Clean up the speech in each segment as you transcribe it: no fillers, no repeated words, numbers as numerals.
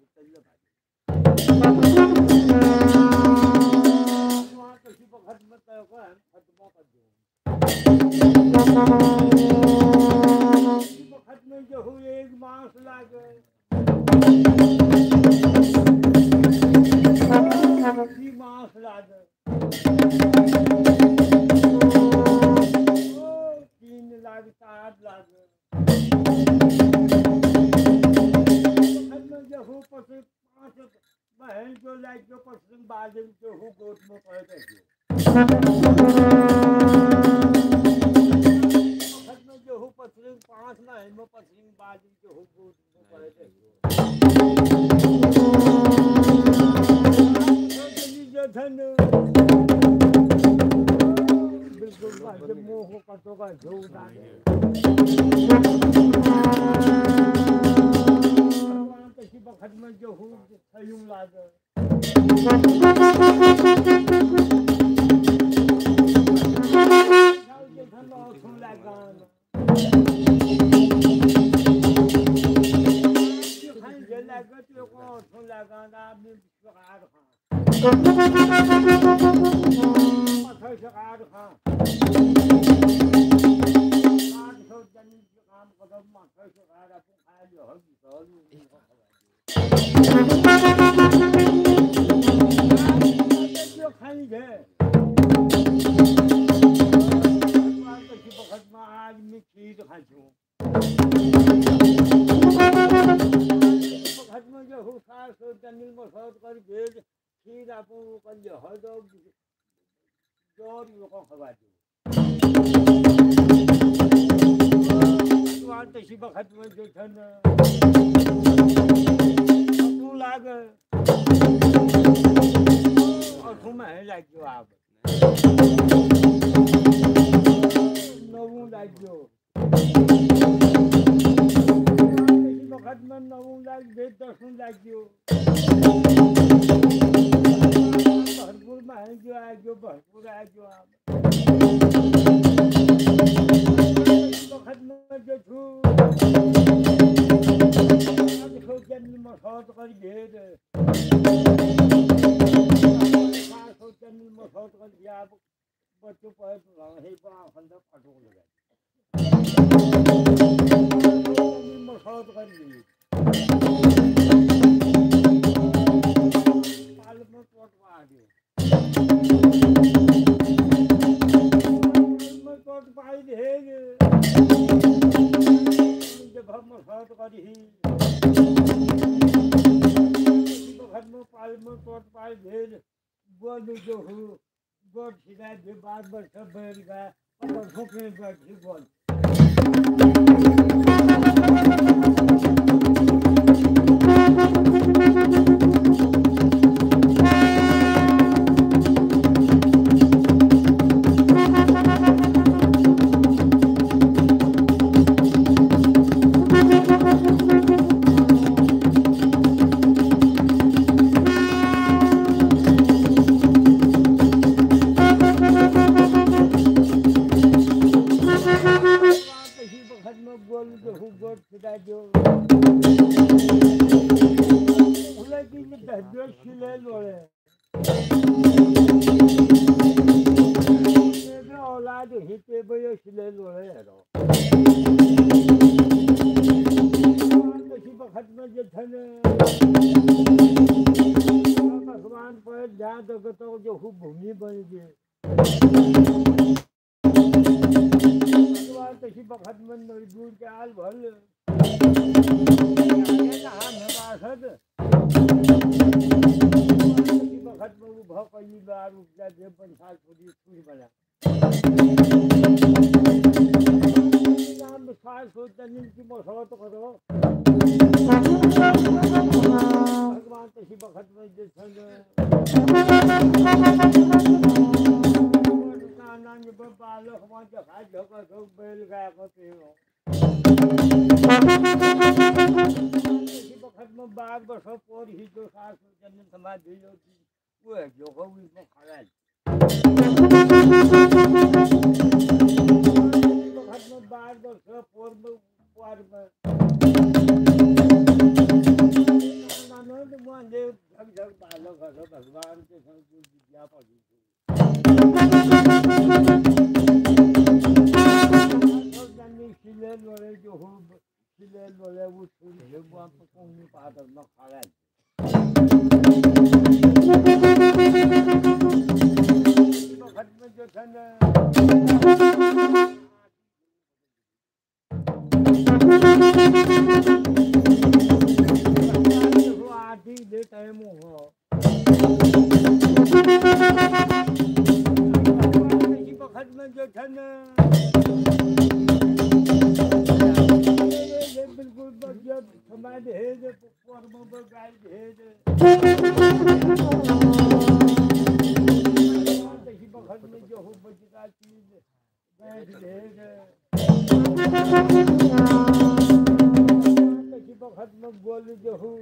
चल भाई वहाँ किसी को खत्म कर खत्म कर दो खत्म जो हुए एक मास लागे मास लागे 3 लाख 4 लाख खत्म जो हो पसे 5 बहन जो लाख जो पसंद बाजन जो हो गोद में पड़ गए जो हो पसंद 5 महीने में पसंद बाजन जो हो गोद में पड़ गए जो धन बिल्कुल जब मोह कटो का जो डाले भगवान किसी वक्त में जो हो सयूं लागे धन और सुन लगान खाएंगे लगे तो को सुन लगान आपने शिकार खा पत्थर शिकार खा 800 जमीन के काम कदम पत्थर शिकार अपन खाए जो हर जो खाएंगे किसी वक्त में आज मैं खीर खाऊं वक्त में जो हो 700 जमीन में सोच कर भेज खीर आपको कर जो हर दो जोर लोगों खवा दो भगवान किसी वक्त में जो धन तू लाग और तुम है लाग जो आप नवू लाग जो किसी वक्त में नवू लाग 10 लाग जो भरपूर में है जो है जो भरपूर है जो आप वक्त में जो छू जन्म में सोच कर भेद 700 जन्म में सोच कर दिया बच्चों पर हे खंडा फटो लगा जन्म में सोच कर ली पाल में कोटवा दे में कोट पाई दे जब हम सोच कर ही घर में पाल में कोट पाई दे बोल जो हो गोट सीधा जो बात बर सब बैठ गया और भूखे बैठी बोल औलाद हिते भयो सिले लोड़े रो किसी वक्त में जो धन भगवान पर ध्यान दो तो जो भूमि बन गई भगवान किसी वक्त में मजबूर के आल भल वक्त में वो भाव कई बार उपजा दे बंसाल पूरी पूरी बना नाम विश्वास सोचता की मसला तो करो भगवान किसी वक्त में जो बालो हमारे जगह जगह सब बैल गया करते हो किसी वक्त में बाग बसो पोर ही जो सास जमीन समाज दी होती वो है जो हो इसमें खड़ा है वक्त में बाग बसो पोर में पार में भगवान के संग विद्या पढ़ी सिले लोले जो हो सिले लोले वो छुरी वो आपको कौन पादर न खाया वक्त में जो था ना आधी दे टाइम हो वक्त में जो था ना बिल्कुल जब समाज है जो कर्म गाय है वक्त में जो हो बचता चीज बैठ वक्त में बोल जो हो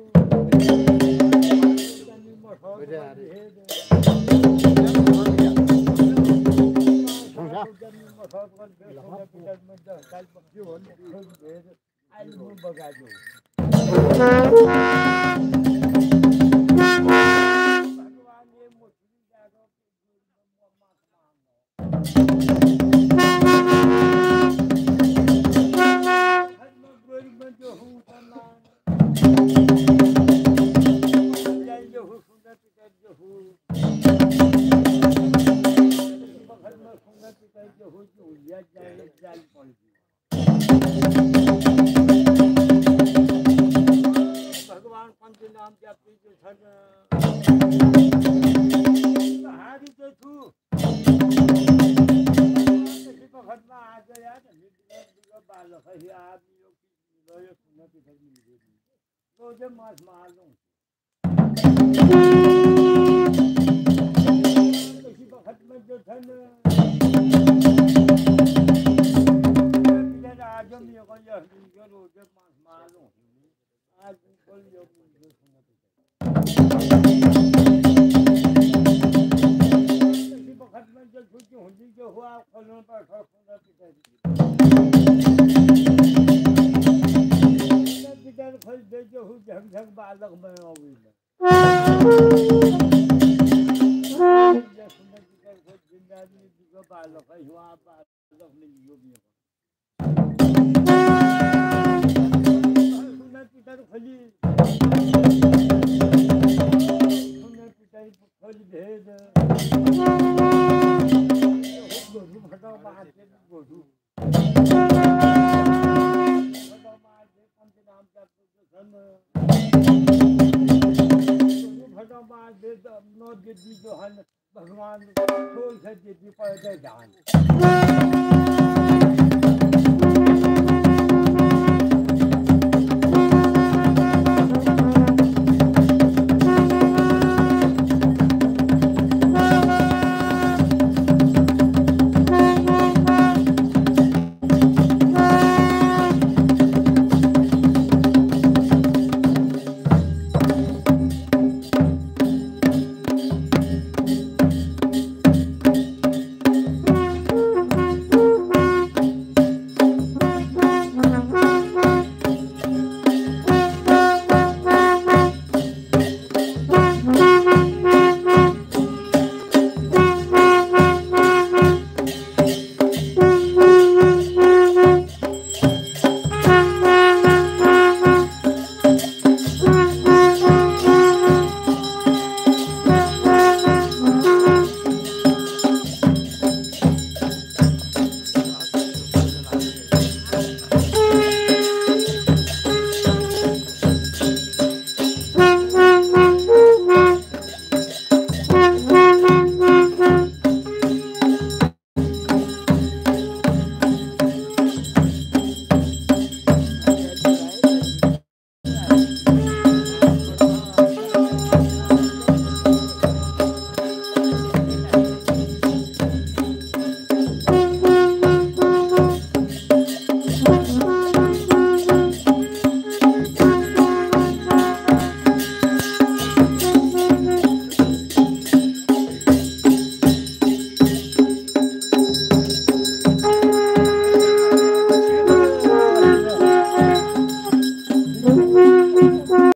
बगा दो भगवान ये मुस्लिम जागो जो हूँ जो हूँ सुंदर पिता जो हूँ सुंदर पिता जो हूँ जो जाल जाल पड़ भगवान पंच नाम जापी जो छन हारी तो तू वक्त में आ गया बालक है आदमी लोग सुनना पिता मिल गई तो जब मास मार लूँ किसी वक्त में जो था ना आज हम ये कोई रोज मास मार लूँ आज कोई योग नहीं सुनना किसी वक्त में जो छुट्टी होती जो हुआ खोलने पर सुनना पिताजी खोल दे जो हूँ झक बालक में होगी जिंदा बालक है हुआ बालक में योगी सुना पितर खोली सुना पितर खोल भेद गोधू फटा बाहर से गोधू भगवान खोल से पड़ जान